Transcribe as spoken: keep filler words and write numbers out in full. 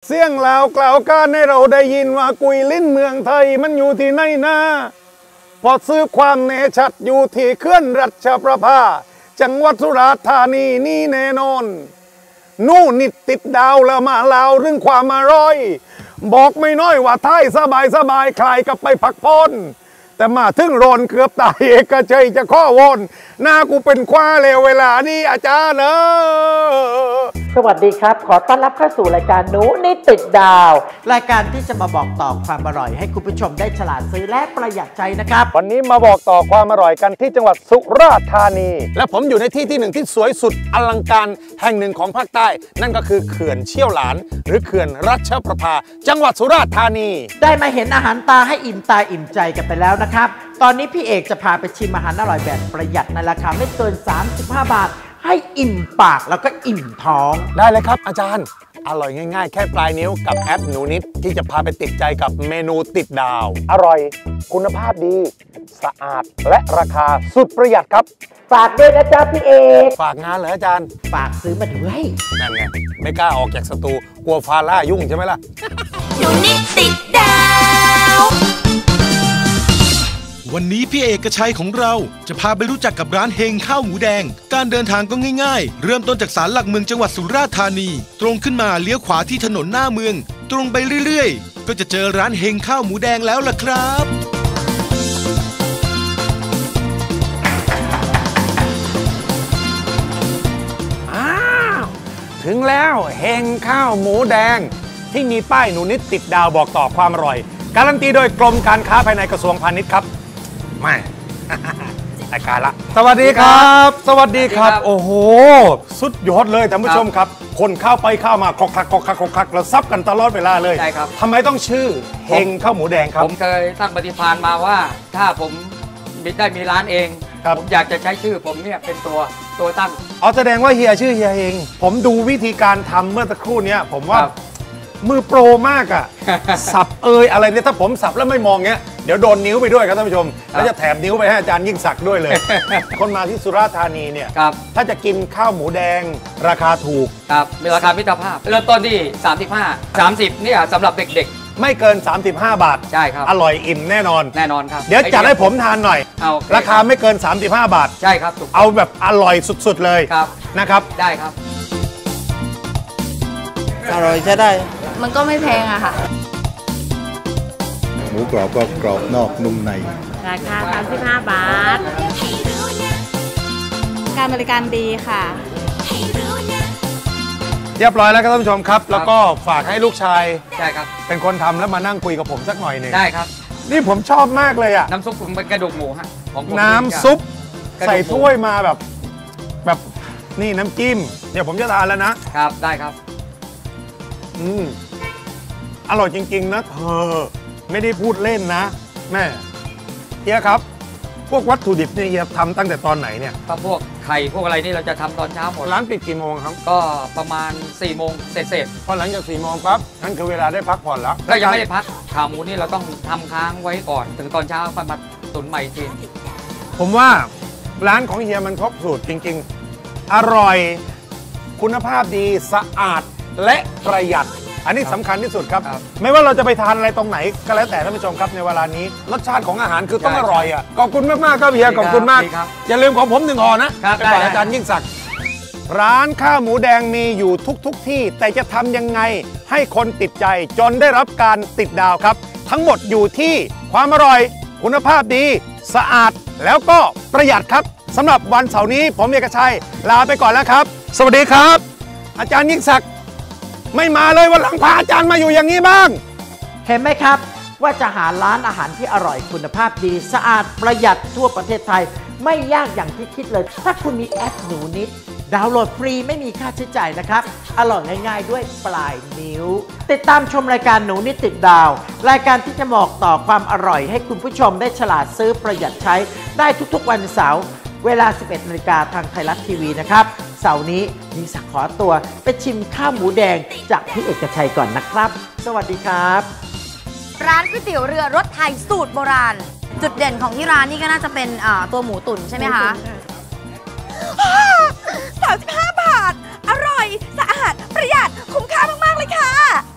เสียงลาวกล่าวการให้เราได้ยินว่ากุยลิ้นเมืองไทยมันอยู่ที่ไหนนะพอซื้อความแน่ชัดอยู่ที่เขื่อนรัชประภาจังหวัดสุราษฎร์ธานีนี่แน่นอนนู่นนิดติดดาวแล้วมาลาวเรื่องความอร่อยบอกไม่น้อยว่าไทยสบายสบายคลายกับไปพักผ่อนแต่มาถึงโรนเกือบตายเอกชัยจะข้อวอนหน้ากูเป็นคว้าเลวเวลานี้อาจารย์เนอะสวัสดีครับขอต้อนรับเข้าสู่รายการหนูนิดติดดาวรายการที่จะมาบอกต่อความอร่อยให้คุณผู้ชมได้ฉลาดซื้อและประหยัดใจนะครับวันนี้มาบอกต่อความอร่อยกันที่จังหวัดสุราษฎร์ธานีและผมอยู่ในที่ที่หนึ่งที่สวยสุดอลังการแห่งหนึ่งของภาคใต้นั่นก็คือเขื่อนเชี่ยวหลานหรือเขื่อนรัชประภาจังหวัดสุราษฎร์ธานีได้มาเห็นอาหารตาให้อิ่มตาอิ่มใจกันไปแล้วนะครับตอนนี้พี่เอกจะพาไปชิมอาหารอร่อยแบบประหยัดในราคาไม่เกินสามสิบห้าบาทให้อิ่มปากแล้วก็อิ่มท้องได้เลยครับอาจารย์อร่อยง่ายๆแค่ปลายนิ้วกับแอปหนูนิดที่จะพาไปติดใจกับเมนูติดดาวอร่อยคุณภาพดีสะอาดและราคาสุดประหยัดครับฝากด้วยนะจ๊ะพี่เอกฝากงานเหรออาจารย์ฝากซื้อมาด้วยนั่นไงไม่กล้าออกจากสตูกลัวฟาร่ายุ่งใช่ไหมล่ะหนูนิดติดดาววันนี้พี่เอกชัยของเราจะพาไปรู้จักกับร้านเฮงข้าวหมูแดงการเดินทางก็ง่ายๆเริ่มต้นจากศาลหลักเมืองจังหวัดสุราษฎร์ธานีตรงขึ้นมาเลี้ยวขวาที่ถนนหน้าเมืองตรงไปเรื่อยๆก็จะเจอร้านเฮงข้าวหมูแดงแล้วล่ะครับอ้าวถึงแล้วเฮงข้าวหมูแดงที่มีป้ายหนูนิดติดดาวบอกต่อความอร่อยการันตีโดยกรมการค้าภายในกระทรวงพาณิชย์ครับไม่รายการละสวัสดีครับสวัสดีครับโอ้โหสุดยอดเลยท่านผู้ชมครับคนเข้าไปเข้ามาคลอกคลักคลอกคลักคลอกคลักเราซับกันตลอดเวลาเลยใช่ครับทำไมต้องชื่อเฮงข้าวหมูแดงครับผมเคยตั้งปฏิภาณมาว่าถ้าผมได้มีร้านเองผมอยากจะใช้ชื่อผมเนี่ยเป็นตัวตัวตั้งอ๋อแสดงว่าเฮียชื่อเฮียเฮงผมดูวิธีการทำเมื่อสักครู่นี้ผมว่ามือโปรมากอ่ะสับเอยอะไรเนี่ยถ้าผมสับแล้วไม่มองเงี้ยเดี๋ยวโดนนิ้วไปด้วยครับท่านผู้ชมแล้วจะแถมนิ้วไปให้อาจารย์ยิ่งศักดิ์ด้วยเลยคนมาที่สุราษฎร์ธานีเนี่ยถ้าจะกินข้าวหมูแดงราคาถูกครับมีราคามิตรภาพเริ่มต้นที่สามสิบห้า สามสิบเนี่ยสำหรับเด็กๆไม่เกินสามสิบห้าบาทใช่ครับอร่อยอิ่มแน่นอนแน่นอนครับเดี๋ยวจัดให้ผมทานหน่อยราคาไม่เกินสามสิบห้าบาทใช่ครับเอาแบบอร่อยสุดๆเลยนะครับได้ครับอร่อยจะได้มันก็ไม่แพงอะค่ะหมูกรอบก็กรอบนอกนุ่มในราคาสามสิบห้าบาทการบริการดีค่ะเรียบร้อยแล้วครับท่านผู้ชมครับแล้วก็ฝากให้ลูกชายใช่ครับเป็นคนทำแล้วมานั่งคุยกับผมสักหน่อยหนึ่งได้ครับนี่ผมชอบมากเลยอะน้ำซุปผมเป็นกระดูกหมูฮะน้ำซุปใส่ถ้วยมาแบบแบบนี่น้ำจิ้มเดี๋ยวผมจะทานแล้วนะครับได้ครับอืมอร่อยจริงๆนะเธอไม่ได้พูดเล่นนะแม่เฮียครับพวกวัตถุดิบนี่เฮียทำตั้งแต่ตอนไหนเนี่ยก็พวกไข่พวกอะไรนี่เราจะทำตอนเช้าหมดร้านปิดกี่โมงครับก็ประมาณสี่โมงเสร็จพอหลังจากสี่โมงปั๊บนั่นคือเวลาได้พักผ่อนแล้วก็ยังไม่ได้พักขาหมูนี่เราต้องทำค้างไว้ก่อนถึงตอนเช้าค่อยมาตุ๋นใหม่ทีผมว่าร้านของเฮียมันครบสูตรจริงๆอร่อยคุณภาพดีสะอาดและประหยัดอันนี้สำคัญที่สุดครับไม่ว่าเราจะไปทานอะไรตรงไหนก็แล้วแต่ท่านผู้ชมครับในเวลานี้รสชาติของอาหารคือต้องอร่อยอ่ะขอบคุณมากๆครับเฮียขอบคุณมากอย่าลืมของผมหนึ่งห่อนะเป็นฝ่ายอาจารย์ยิ่งศักดิ์ร้านข้าวหมูแดงมีอยู่ทุกๆที่แต่จะทำยังไงให้คนติดใจจนได้รับการติดดาวครับทั้งหมดอยู่ที่ความอร่อยคุณภาพดีสะอาดแล้วก็ประหยัดครับสำหรับวันเสาร์นี้ผมเอกชัยลาไปก่อนแล้วครับสวัสดีครับอาจารย์ยิ่งศักดิ์ไม่มาเลยวันหลังพาอาจารย์มาอยู่อย่างนี้บ้างเห็นไหมครับว่าจะหาร้านอาหารที่อร่อยคุณภาพดีสะอาดประหยัดทั่วประเทศไทยไม่ยากอย่างที่คิดเลยถ้าคุณมีแอปหนูนิดดาวน์โหลดฟรีไม่มีค่าใช้จ่ายนะครับอร่อยง่ายๆด้วยปลายนิ้วติดตามชมรายการหนูนิดติดดาวรายการที่จะบอกต่อความอร่อยให้คุณผู้ชมได้ฉลาดซื้อประหยัดใช้ได้ทุกๆวันเสาร์เวลา สิบเอ็ดนาฬิกาทางไทยรัฐทีวีนะครับเสาร์นี้ยิ่งศักดิ์ขอตัวไปชิมข้าวหมูแดงจากพี่เอกชัยก่อนนะครับสวัสดีครับร้านก๋วยเตี๋ยวเรือรสไทยสูตรโบราณจุดเด่นของที่ร้านนี่ก็น่าจะเป็นตัวหมูตุ๋นใช่ไหมคะสามสิบห้าบาทอร่อยสะอาดประหยัดคุ้มค่ามากๆเลยค่ะ